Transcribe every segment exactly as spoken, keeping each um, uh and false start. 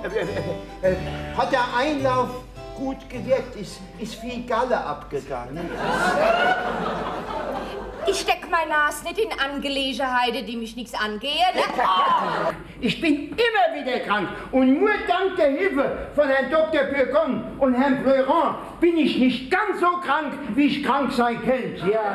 äh, äh, hat der Einlauf gut gewirkt? Ist, ist viel Galle abgegangen? Ich steck mein Nas nicht in Angelegenheiten, die mich nichts angehen. Ne? Oh. Ich bin immer wieder krank und nur dank der Hilfe von Herrn Doktor Burgon und Herrn Fleurant bin ich nicht ganz so krank, wie ich krank sein könnte. Ja.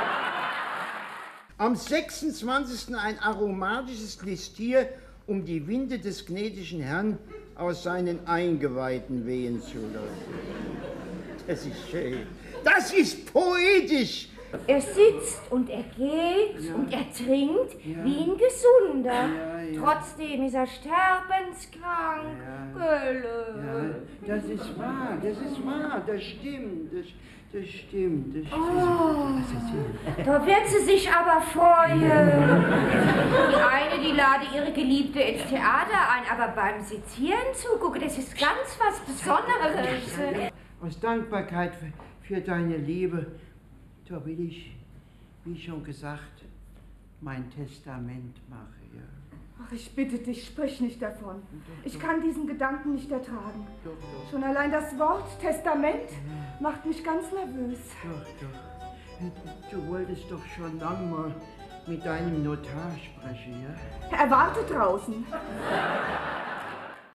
Am sechsundzwanzigsten ein aromatisches Listier, um die Winde des gnädigen Herrn aus seinen Eingeweiden wehen zu lassen. Das ist schön. Das ist poetisch. Er sitzt und er geht ja. und er trinkt ja. wie ein Gesunder. Ja, ja. Trotzdem ist er sterbenskrank. Ja. Ja, das ist wahr, das ist wahr, das stimmt, das, das stimmt. Das oh, das ist, da wird sie sich aber freuen. Die eine, die lade ihre Geliebte ins Theater ein, aber beim Sezieren zugucken, das ist ganz was Besonderes. Aus Dankbarkeit für, für deine Liebe, da will ich, wie schon gesagt, mein Testament machen. Ja. Ach, ich bitte dich, sprich nicht davon. Ich kann diesen Gedanken nicht ertragen. Doch, doch. Schon allein das Wort Testament macht mich ganz nervös. Doch, doch. Du wolltest doch schon lange mal mit deinem Notar sprechen, ja? Er wartet draußen.